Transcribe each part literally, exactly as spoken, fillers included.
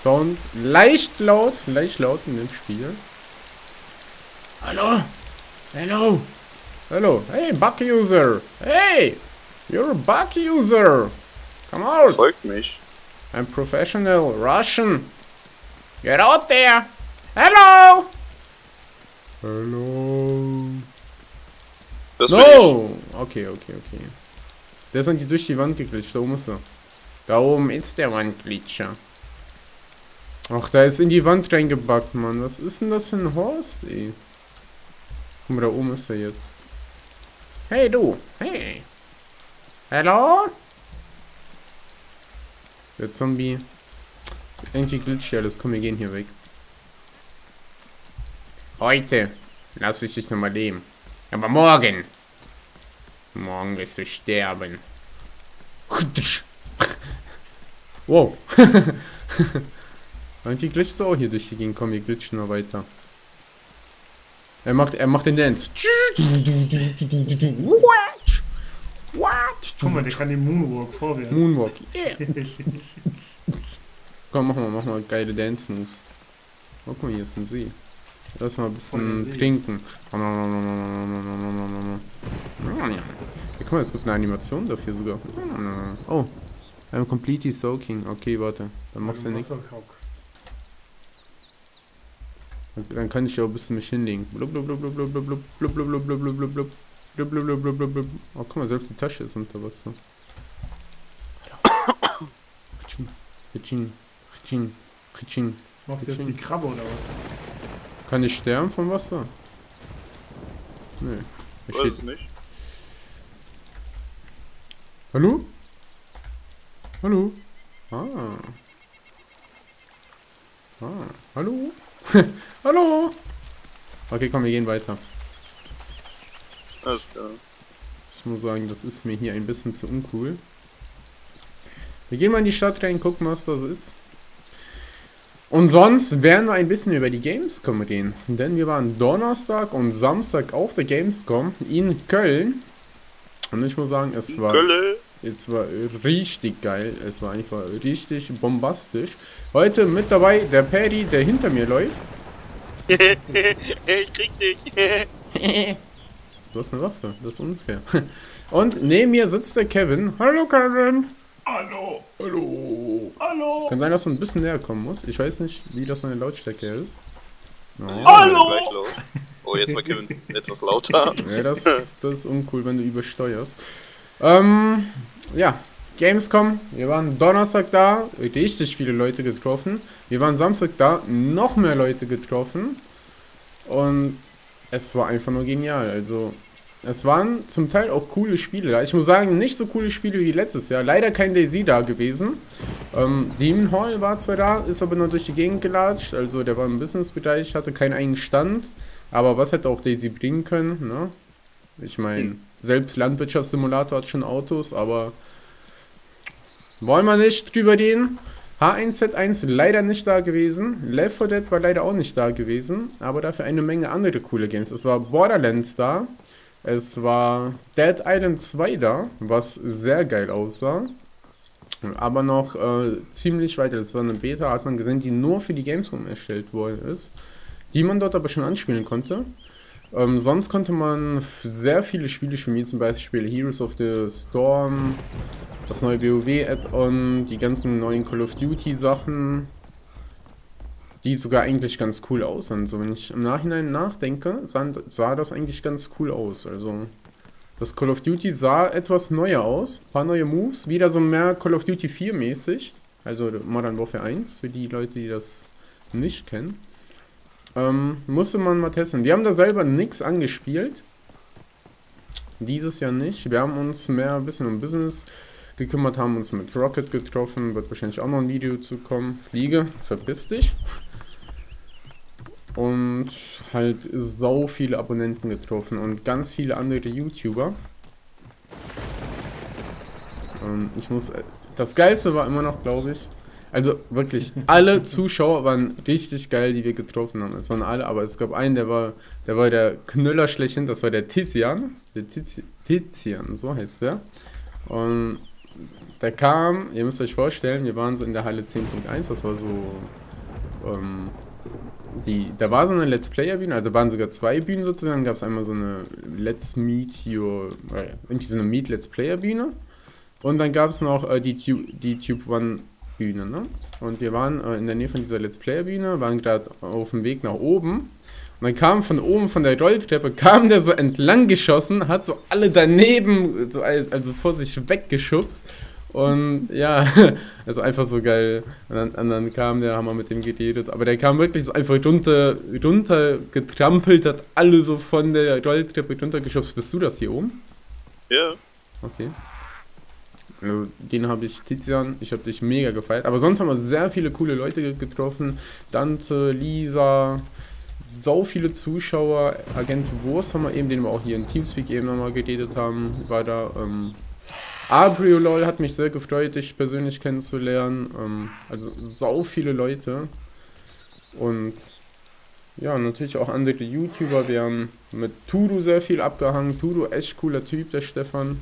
Sound leicht laut, leicht laut in dem Spiel. Hallo? Hello? Hello? Hey, bug user! Hey! You're a bug user! Come out! Folgt mich. I'm professional Russian! Get out there! Hello! Hello? Das bin No! Okay, okay, okay. Der ist eigentlich durch die Wand geglitscht, da oben ist er. Da oben ist der Wandglitscher. Ach, da ist in die Wand reingebackt, Mann. Was ist denn das für ein Horst, ey? Guck mal, da oben ist er jetzt. Hey, du! Hey! Hallo? Der Zombie. Irgendwie glitscht ja alles. Komm, wir gehen hier weg. Heute lass ich dich nochmal leben. Aber morgen. Morgen wirst du sterben. Wow. Irgendwie glitscht es auch hier durch die Gegend. Komm, wir glitschen noch weiter. Er macht, er macht den Dance. Guck mal, der kann den Moonwalk vorwärts. Moonwalk. Yeah. Komm, mach mal, mach mal geile Dance-Moves. Oh, guck mal, hier ist ein See. Lass mal ein bisschen trinken. Ja, guck mal, es gibt eine Animation dafür sogar. Oh, I'm completely soaking. Okay, warte. Dann machst du ja nichts. Dann kann ich ja auch ein bisschen mich hinlegen. Blub, blub, blub, blub, blub, blub, blub, blub, blub, blub, blub, blub, blub. Blub, blub, blub, blub, blub, blub. Oh, guck mal, selbst die Tasche ist unter Wasser. Ritschin, Ritschin, Ritschin. Machst du jetzt die Krabbe oder was? Kann ich sterben vom Wasser? Nee. ich. Weiß es nicht. Hallo? Hallo? Ah. Ah. Hallo? Hallo? Okay, komm, wir gehen weiter. Alles klar. Ich muss sagen, das ist mir hier ein bisschen zu uncool. Wir gehen mal in die Stadt rein, gucken, was das ist. Und sonst werden wir ein bisschen über die Gamescom reden. Denn wir waren Donnerstag und Samstag auf der Gamescom in Köln. Und ich muss sagen, es war, es war richtig geil. Es war einfach richtig bombastisch. Heute mit dabei der Perry, der hinter mir läuft. Ich krieg dich. Du hast eine Waffe, das ist unfair. Und neben mir sitzt der Kevin. Hallo Kevin. Hallo. Hallo. Hallo. Kann sein, dass du ein bisschen näher kommen musst. Ich weiß nicht, wie das meine Lautstärke ist. Oh. Hallo. Oh, jetzt mal Kevin etwas lauter. Ja, das, das ist uncool, wenn du übersteuerst. Ähm, ja, Gamescom. Wir waren Donnerstag da, richtig viele Leute getroffen. Wir waren Samstag da, noch mehr Leute getroffen. Und es war einfach nur genial. Also, es waren zum Teil auch coole Spiele da. Ich muss sagen, nicht so coole Spiele wie letztes Jahr. Leider kein DayZ da gewesen. Ähm, Demon Hall war zwar da, ist aber nur durch die Gegend gelatscht. Also, der war im Businessbereich, hatte keinen eigenen Stand. Aber was hätte auch DayZ bringen können, ne? Ich meine, hm. selbst Landwirtschaftssimulator hat schon Autos, aber wollen wir nicht drüber reden. H eins Z eins leider nicht da gewesen. Left four Dead war leider auch nicht da gewesen. Aber dafür eine Menge andere coole Games. Es war Borderlands da. Es war Dead Island zwei da, was sehr geil aussah. Aber noch äh, ziemlich weiter. Das war eine Beta, hat man gesehen, die nur für die Gamescom erstellt worden ist. Die man dort aber schon anspielen konnte. Ähm, sonst konnte man sehr viele Spiele spielen, wie zum Beispiel Heroes of the Storm, das neue WoW-Add-on, die ganzen neuen Call of Duty Sachen, die sogar eigentlich ganz cool aussahen. So, wenn ich im Nachhinein nachdenke, sah, sah das eigentlich ganz cool aus. Also, das Call of Duty sah etwas neuer aus, ein paar neue Moves, wieder so mehr Call of Duty vier mäßig, also Modern Warfare eins, für die Leute, die das nicht kennen. Ähm, musste man mal testen. Wir haben da selber nichts angespielt. Dieses Jahr nicht. Wir haben uns mehr ein bisschen um Business gekümmert, haben uns mit Rocket getroffen. Wird wahrscheinlich auch noch ein Video zu kommen. Fliege, verpiss dich. Und halt sau viele Abonnenten getroffen und ganz viele andere YouTuber. Und ich muss... Das Geilste war immer noch, glaube ich... Also wirklich, alle Zuschauer waren richtig geil, die wir getroffen haben. Es waren alle, aber es gab einen, der war der war der Knüller schlechthin, das war der Tizian. Der Tizi Tizian, so heißt der. Und der kam, ihr müsst euch vorstellen, wir waren so in der Halle zehn Punkt eins, das war so, ähm, die, da war so eine Let's Player Bühne, also da waren sogar zwei Bühnen sozusagen, gab es einmal so eine Let's Meet Your, äh, irgendwie so eine Meet Let's Player Bühne und dann gab es noch äh, die, Tu die Tube One Bühne, ne? Und wir waren äh, in der Nähe von dieser Let's Player Bühne, waren gerade auf dem Weg nach oben. Und dann kam von oben, von der Rolltreppe, kam der so entlang geschossen, hat so alle daneben, so, also vor sich weggeschubst. Und ja, also einfach so geil. Und dann, und dann kam der, haben wir mit dem geredet. Aber der kam wirklich so einfach runter, runter getrampelt, hat alle so von der Rolltreppe runtergeschubst. Bist du das hier oben? Ja. Okay. Also, den habe ich, Tizian, ich habe dich mega gefeiert. Aber sonst haben wir sehr viele coole Leute getroffen. Dante, Lisa, so viele Zuschauer. Agent Wurst haben wir eben, den wir auch hier in Teamspeak eben nochmal geredet haben, war da. Ähm, Abriolol hat mich sehr gefreut, dich persönlich kennenzulernen. Ähm, also so viele Leute. Und ja, natürlich auch andere YouTuber. Wir haben mit Tudu sehr viel abgehangen. Tudu, echt cooler Typ, der Stefan.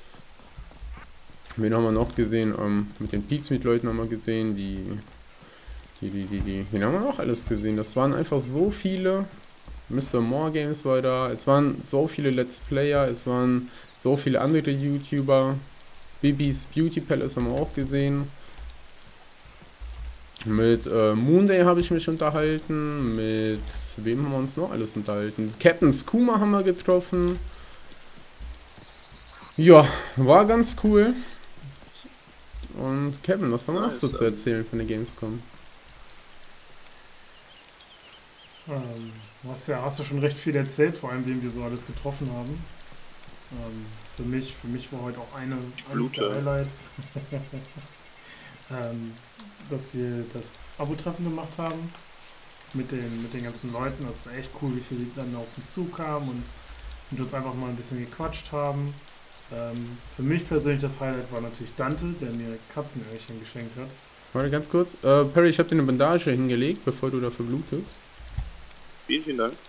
Wen haben wir noch gesehen? Ähm, mit den Pizmeet-Leuten haben wir gesehen. Die, die, die, die, die. Wen haben wir noch alles gesehen? Das waren einfach so viele. Mister More Games war da. Es waren so viele Let's Player. Es waren so viele andere YouTuber. Bibis Beauty Palace haben wir auch gesehen. Mit äh, Moonday habe ich mich unterhalten. Mit wem haben wir uns noch alles unterhalten? Captain Skuma haben wir getroffen. Ja, war ganz cool. Und Kevin, was haben wir noch so zu erzählen von der Gamescom? Ähm, du hast ja hast du schon recht viel erzählt, vor allem, wen wir so alles getroffen haben. Ähm, für mich, für mich war heute auch eine eines der Highlight, ähm, dass wir das Abo-Treffen gemacht haben mit den, mit den ganzen Leuten. Das war echt cool, wie viele dann auf uns zukamen und mit uns einfach mal ein bisschen gequatscht haben. Ähm, für mich persönlich das Highlight war natürlich Dante, der mir Katzenöhrchen geschenkt hat. Warte ganz kurz. Äh, Perry, ich habe dir eine Bandage hingelegt, bevor du dafür blutest. Vielen, vielen Dank.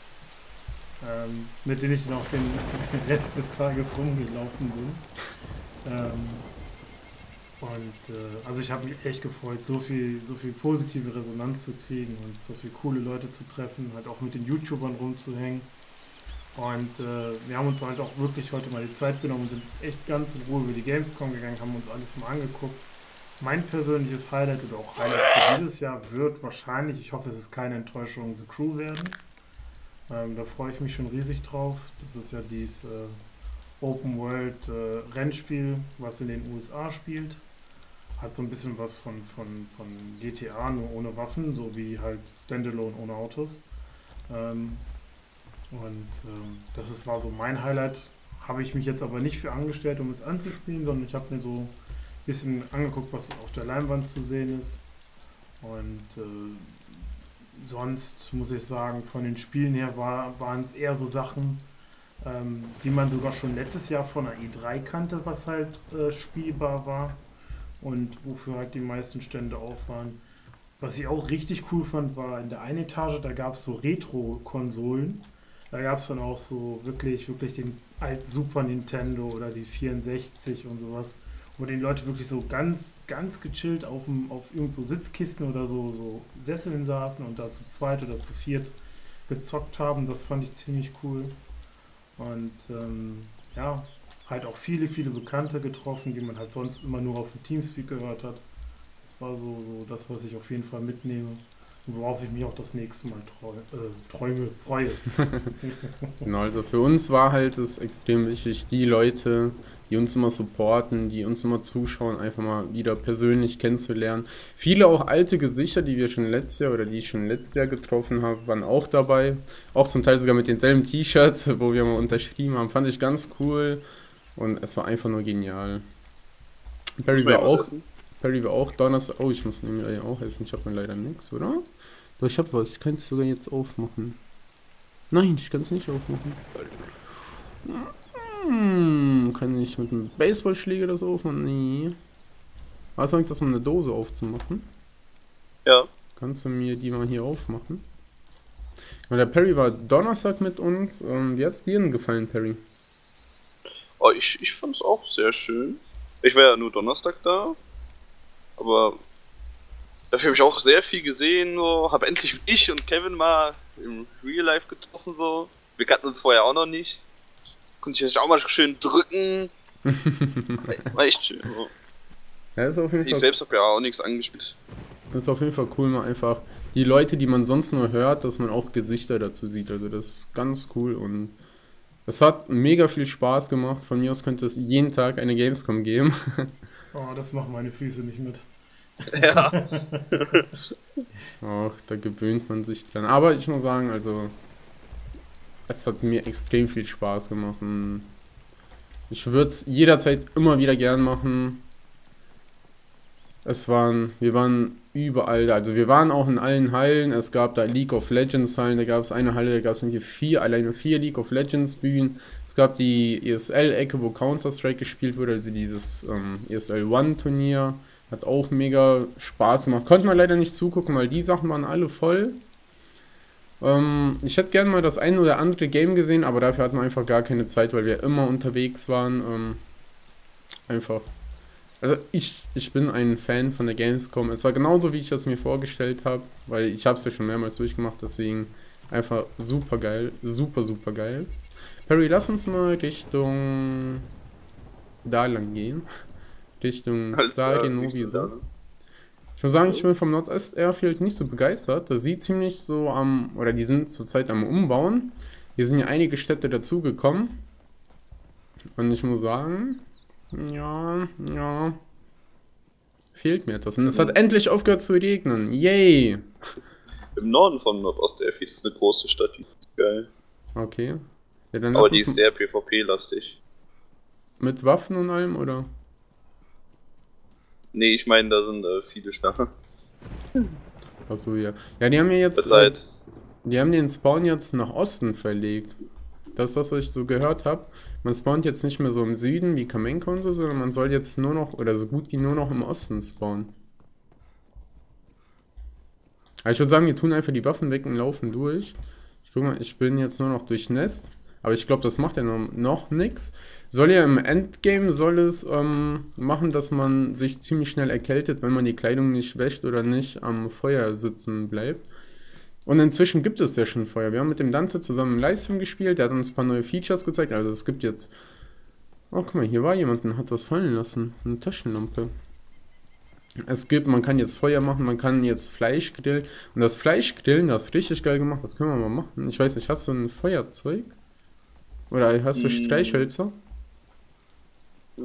Ähm, mit denen ich noch den Rest des Tages rumgelaufen bin. Ähm, und äh, also ich habe mich echt gefreut, so viel, so viel positive Resonanz zu kriegen und so viele coole Leute zu treffen, halt auch mit den YouTubern rumzuhängen. Und äh, wir haben uns halt auch wirklich heute mal die Zeit genommen und sind echt ganz in Ruhe über die Gamescom gegangen, haben uns alles mal angeguckt. Mein persönliches Highlight oder auch Highlight für dieses Jahr wird wahrscheinlich, ich hoffe es ist keine Enttäuschung, The Crew werden. Ähm, da freue ich mich schon riesig drauf. Das ist ja dieses äh, Open World äh, Rennspiel, was in den U S A spielt. Hat so ein bisschen was von, von, von G T A, nur ohne Waffen, so wie halt Standalone ohne Autos. Ähm, und ähm, das ist, war so mein Highlight. Habe ich mich jetzt aber nicht für angestellt, um es anzuspielen, sondern ich habe mir so ein bisschen angeguckt, was auf der Leinwand zu sehen ist. Und äh, sonst muss ich sagen, von den Spielen her war, waren es eher so Sachen, ähm, die man sogar schon letztes Jahr von der E drei kannte, was halt äh, spielbar war und wofür halt die meisten Stände auch waren. Was ich auch richtig cool fand, war in der einen Etage, da gab es so Retro-Konsolen. Da gab es dann auch so wirklich, wirklich den alten Super Nintendo oder die vierundsechzig und sowas, wo die Leute wirklich so ganz, ganz gechillt auf, dem, auf irgend so Sitzkisten oder so, so Sesseln saßen und da zu zweit oder zu viert gezockt haben. Das fand ich ziemlich cool. Und ähm, ja, halt auch viele, viele Bekannte getroffen, die man halt sonst immer nur auf dem Teamspeak gehört hat. Das war so, so das, was ich auf jeden Fall mitnehme. Und worauf ich mich auch das nächste Mal treu, äh, träume, freue. Genau, also für uns war halt es extrem wichtig, die Leute, die uns immer supporten, die uns immer zuschauen, einfach mal wieder persönlich kennenzulernen. Viele auch alte Gesichter, die wir schon letztes Jahr oder die ich schon letztes Jahr getroffen habe, waren auch dabei. Auch zum Teil sogar mit denselben T-Shirts, wo wir mal unterschrieben haben. Fand ich ganz cool und es war einfach nur genial. Perry war auch, Perry war auch Donnerstag. Oh, ich muss nämlich auch essen. Ich habe mir leider nichts, oder? Doch, ich habe was. Ich kann es sogar jetzt aufmachen. Nein, ich kann es nicht aufmachen. Hm, kann ich mit einem Baseballschläger das aufmachen? Nee. Hast du Angst, das um eine Dose aufzumachen? Ja. Kannst du mir die mal hier aufmachen? Weil der Perry war Donnerstag mit uns. Ähm, wie hat's dir denn gefallen, Perry? Oh, ich, ich fand es auch sehr schön. Ich war ja nur Donnerstag da, aber dafür habe ich auch sehr viel gesehen, so. Hab endlich mich und Kevin mal im Real Life getroffen, so. Wir kannten uns vorher auch noch nicht. Konnte ich auch mal schön drücken. War echt schön, so. Ja, ist auf jeden Ich Fall, selbst habe ja auch nichts angespielt. ist auf jeden Fall cool, mal einfach die Leute, die man sonst nur hört, dass man auch Gesichter dazu sieht. Also das ist ganz cool und es hat mega viel Spaß gemacht. Von mir aus könnte es jeden Tag eine Gamescom geben. Oh, das machen meine Füße nicht mit. Ja. Ach, da gewöhnt man sich dran. Aber ich muss sagen, also es hat mir extrem viel Spaß gemacht. Und ich würde es jederzeit immer wieder gern machen. Es waren, wir waren überall da. Also wir waren auch in allen Hallen. Es gab da League of Legends Hallen. Da gab es eine Halle, da gab es irgendwie vier, alleine vier League of Legends Bühnen. Es gab die E S L-Ecke, wo Counter-Strike gespielt wurde. Also dieses ähm, E S L One Turnier. Hat auch mega Spaß gemacht. Konnte man leider nicht zugucken, weil die Sachen waren alle voll. Ähm, ich hätte gerne mal das ein oder andere Game gesehen, aber dafür hatten wir einfach gar keine Zeit, weil wir immer unterwegs waren. Ähm, einfach. Also ich, ich bin ein Fan von der Gamescom. Es war genauso, wie ich das mir vorgestellt habe, weil ich habe es ja schon mehrmals durchgemacht, deswegen einfach super geil. Super, super geil. Perry, lass uns mal Richtung da lang gehen. Richtung Halt, Stadion äh, Novi da, so. ne? Ich muss sagen, ich bin vom Nordest Airfield nicht so begeistert. Das sieht ziemlich so am, oder die sind zurzeit am Umbauen. Hier sind ja einige Städte dazugekommen. Und ich muss sagen, ja, ja, fehlt mir etwas. Und es hat endlich aufgehört zu regnen. Yay! Im Norden von Nordost-Airfield ist eine große Stadt, die ist geil. Okay. Ja, dann Aber lass die uns ist sehr PvP-lastig. mit Waffen und allem, oder? Nee, ich meine, da sind äh, viele Schlangen. Achso, ja. Ja, die haben ja jetzt, Das äh, halt, die haben den Spawn jetzt nach Osten verlegt. Das ist das, was ich so gehört habe. Man spawnt jetzt nicht mehr so im Süden wie Kamenko und so, sondern man soll jetzt nur noch, oder so gut wie nur noch im Osten spawnen. Aber ich würde sagen, wir tun einfach die Waffen weg und laufen durch. Ich guck mal, ich bin jetzt nur noch durch Nest. Aber ich glaube, das macht ja noch, noch nix. Soll ja im Endgame, soll es ähm, machen, dass man sich ziemlich schnell erkältet, wenn man die Kleidung nicht wäscht oder nicht am Feuer sitzen bleibt. Und inzwischen gibt es ja schon Feuer. Wir haben mit dem Dante zusammen im Livestream gespielt. Der hat uns ein paar neue Features gezeigt. Also es gibt jetzt... Oh, guck mal, hier war jemand und hat was fallen lassen. Eine Taschenlampe. Es gibt, man kann jetzt Feuer machen, man kann jetzt Fleisch grillen. Und das Fleischgrillen, das ist richtig geil gemacht. Das können wir mal machen. Ich weiß nicht, hast du ein Feuerzeug? Oder hast du Mm. Streichhölzer? äh,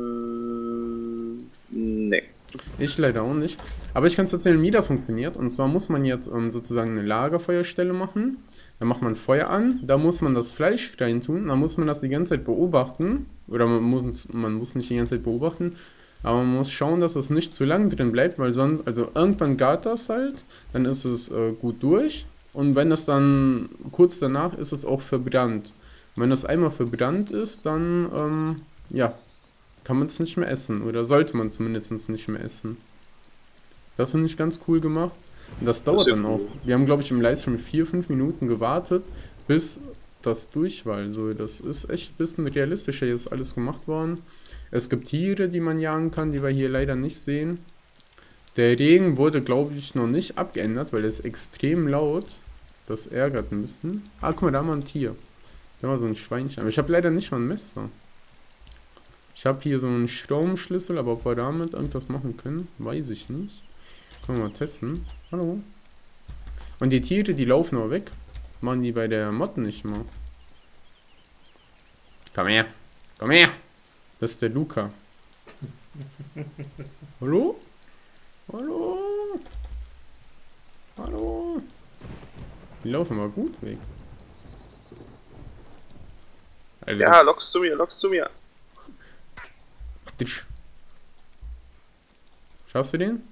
nee. Ich leider auch nicht. Aber ich kann es erzählen, wie das funktioniert. Und zwar muss man jetzt ähm, sozusagen eine Lagerfeuerstelle machen. Da macht man Feuer an. Da muss man das Fleisch rein tun. Da muss man das die ganze Zeit beobachten. Oder man muss, man muss nicht die ganze Zeit beobachten. Aber man muss schauen, dass es nicht zu lang drin bleibt. Weil sonst, also irgendwann gart das halt. Dann ist es äh, gut durch. Und wenn das dann kurz danach ist, es auch verbrannt. Und wenn das einmal verbrannt ist, dann, ähm, ja, kann man es nicht mehr essen. Oder sollte man zumindest nicht mehr essen. Das finde ich ganz cool gemacht. Und das dauert ist ja dann auch. cool. Wir haben, glaube ich, im Livestream vier, fünf Minuten gewartet, bis das durch war. Also das ist echt ein bisschen realistischer jetzt alles gemacht worden. Es gibt Tiere, die man jagen kann, die wir hier leider nicht sehen. Der Regen wurde, glaube ich, noch nicht abgeändert, weil er ist extrem laut. Das ärgert ein bisschen. Ah, guck mal, da haben wir ein Tier. Da war so ein Schweinchen. Aber ich habe leider nicht mal ein Messer. Ich habe hier so einen Stromschlüssel, aber ob wir damit irgendwas machen können, weiß ich nicht. Können wir mal testen. Hallo. Und die Tiere, die laufen aber weg. Machen die bei der Mod nicht mal. Komm her. Komm her. Das ist der Luca. Hallo? Hallo? Hallo? Die laufen mal gut weg. Also, Ja, lockst zu mir, lockst zu mir. Ditsch. Schaffst du den?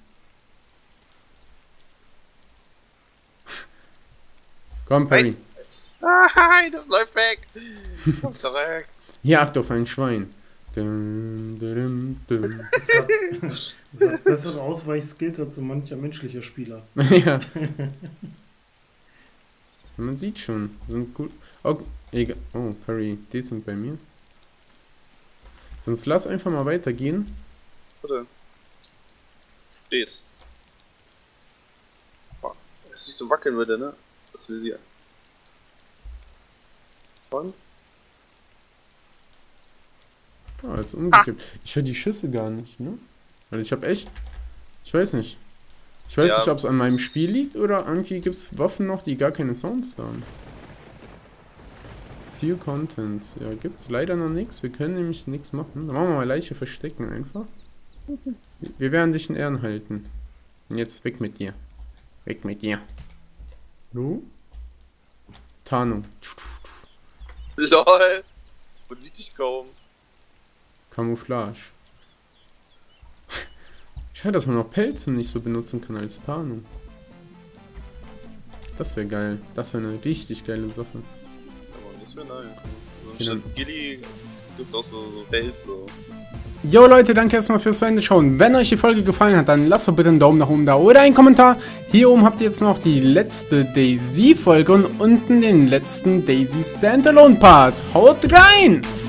Komm, Perry. Nein, das läuft weg. Komm zurück. Jagd auf ein Schwein. Dum, dum, dum. Das hat, das hat bessere Ausweichskills als so mancher menschlicher Spieler. Ja. Man sieht schon. Sind gut. Oh, egal. Oh, Perry, die sind bei mir. Sonst lass einfach mal weitergehen. Warte. Steht. Boah, das ist nicht so wackeln würde, ne? Das will sie. Und? Ah, jetzt umgekippt. Ich höre die Schüsse gar nicht, ne? Weil ich habe echt... Ich weiß nicht. Ich weiß Ja. nicht, ob es an meinem Spiel liegt oder irgendwie gibt es Waffen noch, die gar keine Sounds haben. Few Contents. Ja, gibt's leider noch nichts. Wir können nämlich nichts machen. Dann machen wir mal Leiche verstecken einfach. Wir werden dich in Ehren halten. Und jetzt weg mit dir. Weg mit dir. Du? Tarnung. LOL! Man sieht dich kaum. Camouflage. Schade, dass man auch Pelze nicht so benutzen kann als Tarnung. Das wäre geil. Das wäre eine richtig geile Sache. Aber das wäre nice. So Genau. statt Gilly gibt's auch so, so Pelz so. Jo Leute, danke erstmal fürs Reinschauen. Wenn euch die Folge gefallen hat, dann lasst doch bitte einen Daumen nach oben da oder einen Kommentar. Hier oben habt ihr jetzt noch die letzte DayZ-Folge und unten den letzten DayZ Standalone Part. Haut rein!